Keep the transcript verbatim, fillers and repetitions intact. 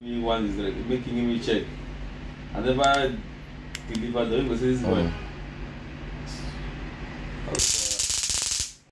One is like making me check. I never delivered the say this boy.